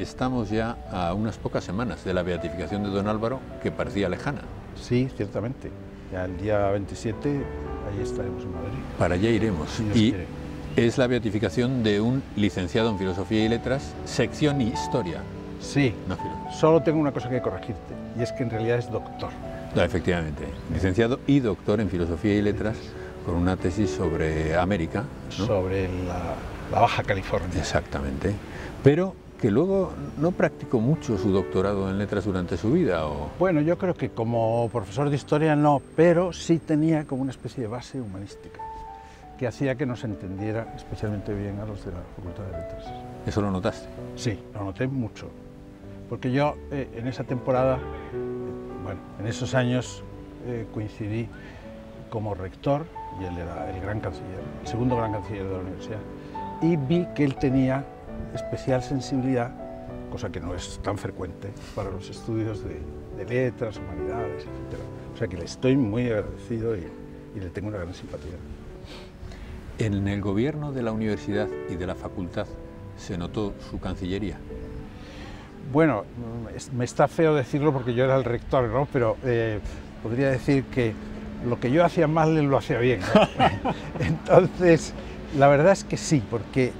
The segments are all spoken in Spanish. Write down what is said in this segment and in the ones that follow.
estamos ya a unas pocas semanas de la beatificación de don Álvaro, que parecía lejana. Sí, ciertamente. Ya el día 27, ahí estaremos en Madrid. Para allá iremos. Si Dios Y quiere. es la beatificación de un licenciado en Filosofía y Letras, sección Historia. Sí, No, filosofía. solo tengo una cosa que corregirte, y es que en realidad es doctor. No, efectivamente, licenciado y doctor en Filosofía y Letras, con una tesis sobre América, ¿no? Sobre la Baja California. Exactamente. Pero que luego no practicó mucho su doctorado en letras durante su vida, ¿o? Bueno, yo creo que como profesor de historia no, pero sí tenía como una especie de base humanística, que hacía que nos entendiera especialmente bien a los de la Facultad de Letras. ¿Eso lo notaste? Sí, lo noté mucho, porque yo en esa temporada, bueno, en esos años coincidí como rector, y él era el gran canciller, el segundo gran canciller de la universidad, y vi que él tenía especial sensibilidad, cosa que no es tan frecuente para los estudios de letras, humanidades, etc. O sea que le estoy muy agradecido y le tengo una gran simpatía. En el gobierno de la universidad y de la facultad se notó su cancillería. Bueno, me está feo decirlo porque yo era el rector, ¿no? Pero podría decir que lo que yo hacía mal él lo hacía bien, ¿no? Entonces, la verdad es que sí, porque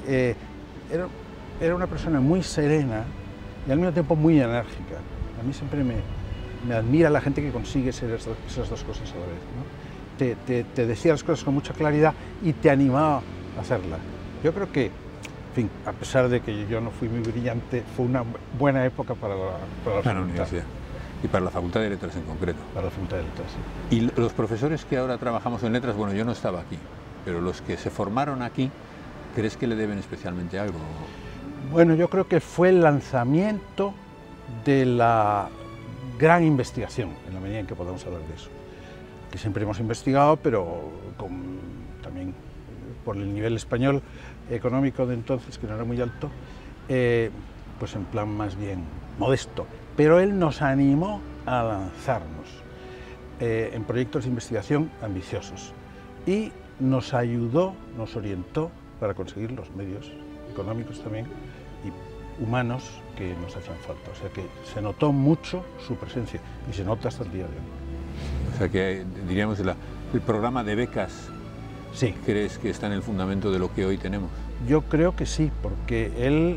era una persona muy serena y al mismo tiempo muy enérgica. A mí siempre me admira la gente que consigue ser esas dos cosas a la vez, ¿no? Te decía las cosas con mucha claridad y te animaba a hacerlas. Yo creo que, en fin, a pesar de que yo no fui muy brillante, fue una buena época para la universidad. Y para la Facultad de Letras en concreto. Para la Facultad de Letras, sí. Y los profesores que ahora trabajamos en letras, bueno, yo no estaba aquí, pero los que se formaron aquí, ¿crees que le deben especialmente algo? Bueno, yo creo que fue el lanzamiento de la gran investigación, en la medida en que podamos hablar de eso. Que siempre hemos investigado, pero también por el nivel español económico de entonces, que no era muy alto, pues en plan más bien modesto. Pero él nos animó a lanzarnos en proyectos de investigación ambiciosos y nos ayudó, nos orientó para conseguir los medios económicos también y humanos que nos hacían falta. O sea que se notó mucho su presencia y se nota hasta el día de hoy. O sea que diríamos el programa de becas, sí. ¿Crees que está en el fundamento de lo que hoy tenemos? Yo creo que sí, porque él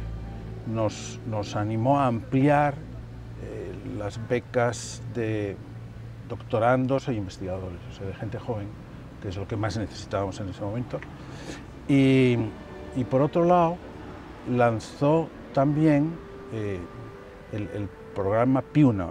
nos animó a ampliar las becas de doctorandos e investigadores, o sea, de gente joven, que es lo que más necesitábamos en ese momento. Y por otro lado, lanzó también el programa PIUNA,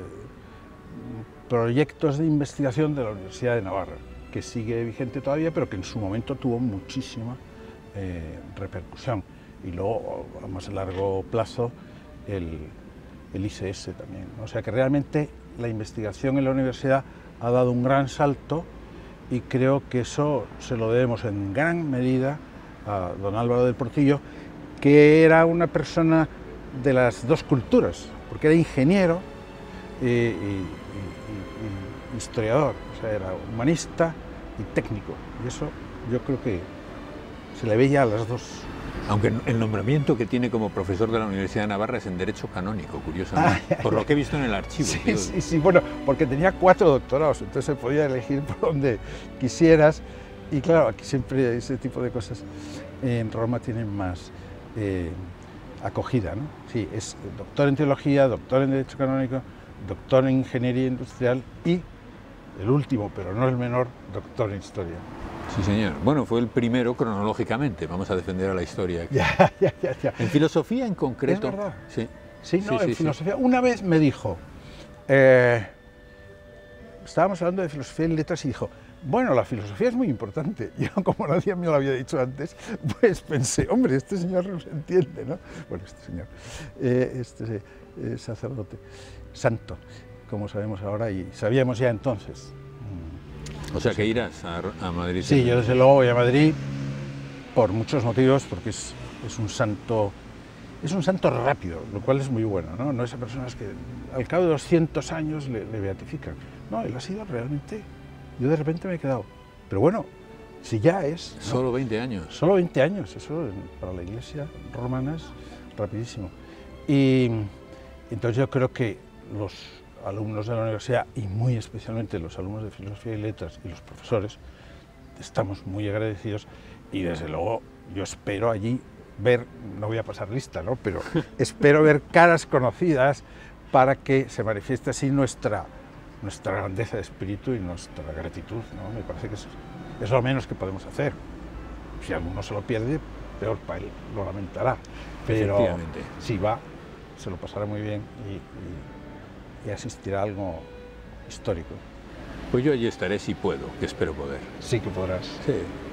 proyectos de investigación de la Universidad de Navarra, que sigue vigente todavía, pero que en su momento tuvo muchísima repercusión. Y luego, a más largo plazo, el ICS también, ¿no? O sea que realmente la investigación en la universidad ha dado un gran salto y creo que eso se lo debemos en gran medida a don Álvaro del Portillo, que era una persona de las dos culturas, porque era ingeniero y historiador, o sea, era humanista y técnico, y eso yo creo que se le veía a las dos. Aunque el nombramiento que tiene como profesor de la Universidad de Navarra es en Derecho Canónico, curiosamente, por lo que he visto en el archivo. Sí, bueno, porque tenía 4 doctorados, entonces se podía elegir por donde quisieras, y claro, aquí siempre ese tipo de cosas en Roma tienen más acogida, ¿no? Sí, es doctor en Teología, doctor en Derecho Canónico, doctor en Ingeniería Industrial y, el último, pero no el menor, doctor en Historia. Sí, señor. Bueno, fue el primero cronológicamente, vamos a defender a la historia aquí. Ya. En filosofía en concreto. Es verdad. Sí. En filosofía. Una vez me dijo, estábamos hablando de filosofía y letras y dijo, bueno, la filosofía es muy importante. Yo, como nadie me lo había dicho antes, pues pensé, hombre, este señor no se entiende, ¿no? Bueno, este señor, sacerdote, santo, como sabemos ahora y sabíamos ya entonces. O sea que irás a Madrid. Sí, yo desde luego voy a Madrid por muchos motivos, porque es un santo rápido, lo cual es muy bueno, ¿no? No esas personas que al cabo de 200 años le beatifican. No, él ha sido realmente, yo de repente me he quedado, pero bueno, si ya es... ¿no? Solo 20 años. Solo 20 años, eso para la Iglesia romana es rapidísimo. Y entonces yo creo que los alumnos de la universidad, y muy especialmente los alumnos de Filosofía y Letras y los profesores, estamos muy agradecidos, y desde luego yo espero allí ver, no voy a pasar lista, ¿no?, pero espero ver caras conocidas para que se manifieste así nuestra grandeza de espíritu y nuestra gratitud, ¿no? Me parece que es lo menos que podemos hacer. Si alguno se lo pierde, peor para él, lo lamentará, pero si va, se lo pasará muy bien y asistirá a algo histórico. Pues yo allí estaré si puedo, que espero poder. Sí que podrás. Sí.